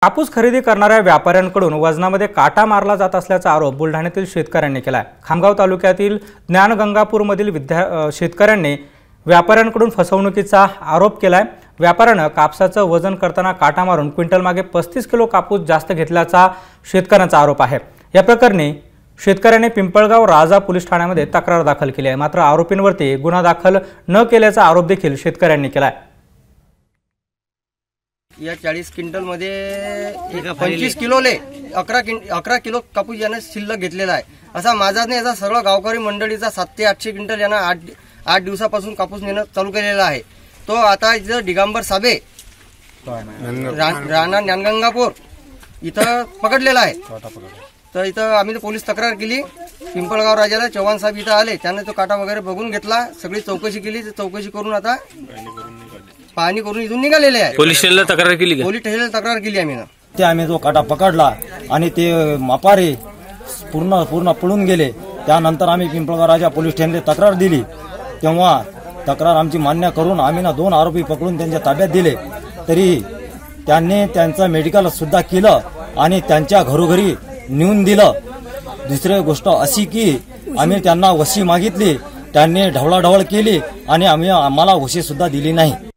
कापूस खरेदी करणाऱ्या व्यापाऱ्यांकडून वजनामध्ये काटा मारला जात असल्याचा आरोप बुलढाण्यातील शेतकऱ्यांनी केलाय। खामगाव तालुक्यातील ज्ञानगंगापूरमधील शेतकऱ्यांनी व्यापाऱ्यांकडून फसवणुकीचा आरोप केलाय। व्यापाऱ्याने कापसाचं वजन करताना काटा मारून क्विंटल मागे 35 किलो कापूस जास्त घेतल्याचा शेतकऱ्यांचा आरोप आहे। या प्रकरणी शेतकऱ्याने पिंपळगाव राजा पोलीस ठाण्यामध्ये तक्रार दाखल केली आहे। मात्र आरोपींवरती गुन्हा दाखल न केल्याचा आरोप देखील शेतकऱ्यांनी केलाय। या 40 क्विंटल मध्ये 25 किलोले 11 किलो कापूस याने शिल्लक घेतलेला आहे। असा माझा नाही, याचा सर्व गावकरी मंडळीचा 700 ते 800 क्विंटल याने 8 दिवसापासून कापूस नेणं चालू केलेला आहे। तो आता इथं दिगंबर साबे राणा ज्ञानगंगापूर इथं पकडलेला आहे। तर इथं आम्ही पोलीस तक्रार केली, पिंपळगाव राजाला चव्हाण साहेब इथं आले, त्याने तो काटा वगैरे बघून घेतला, सगळी चौकशी केली। चौकशी करून आता पाहणी करून इथून निघालेले आहे। पोलीस स्टेशनला तक्रार केली का? पोलीस स्टेशनला तक्रार केली आम्ही ना। ते आम्ही जो काटा पकडला आणि ते मापारी पूर्ण पळून गेले। त्यानंतर आम्ही पिंपळगाव राजा पोलीस स्टेशनला तक्रार दिली। तेव्हा तक्रार आमची मान्य करून आम्ही 2 आरोपी पकडून त्यांच्या ताब्यात दिले। तरी त्यांनी त्यांचं मेडिकल सुद्धा केलं आणि त्यांच्या घरोघरी नेऊन दिलं। दुसरी गोष्ट अशी की आम्ही त्यांना वशी मागितली, त्यांनी ढवळाढवळ केली आणि आम्हाला वशी सुद्धा दिली नाही।